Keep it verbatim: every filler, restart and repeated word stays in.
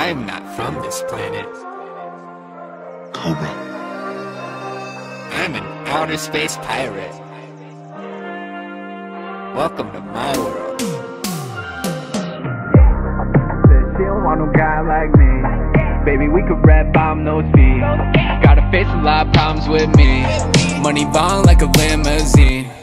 I am not from this planet. Cobra. I'm an outer space pirate. Welcome to my world. Said she don't want no guy like me. Baby, we could rap, bomb those feet. Gotta face a lot of problems with me. Money ballin' like a limousine.